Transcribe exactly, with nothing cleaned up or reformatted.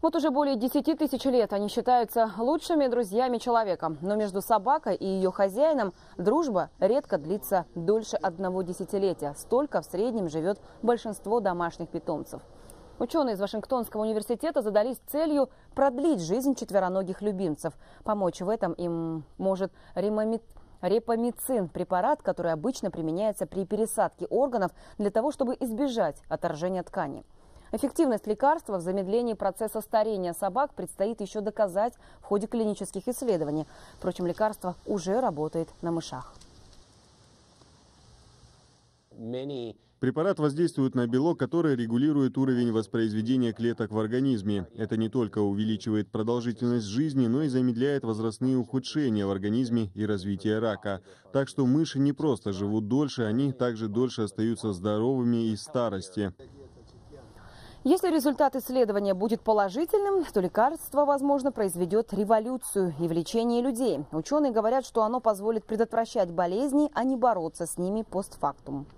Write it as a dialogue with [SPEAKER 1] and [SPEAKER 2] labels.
[SPEAKER 1] Вот уже более десяти тысяч лет они считаются лучшими друзьями человека. Но между собакой и ее хозяином дружба редко длится дольше одного десятилетия. Столько в среднем живет большинство домашних питомцев. Ученые из Вашингтонского университета задались целью продлить жизнь четвероногих любимцев. Помочь в этом им может ремомит... репамицин – препарат, который обычно применяется при пересадке органов для того, чтобы избежать отторжения ткани. Эффективность лекарства в замедлении процесса старения собак предстоит еще доказать в ходе клинических исследований. Впрочем, лекарство уже работает на мышах.
[SPEAKER 2] Препарат воздействует на белок, который регулирует уровень воспроизведения клеток в организме. Это не только увеличивает продолжительность жизни, но и замедляет возрастные ухудшения в организме и развитие рака. Так что мыши не просто живут дольше, они также дольше остаются здоровыми и в старости.
[SPEAKER 1] Если результат исследования будет положительным, то лекарство, возможно, произведет революцию и в лечении людей. Ученые говорят, что оно позволит предотвращать болезни, а не бороться с ними постфактум.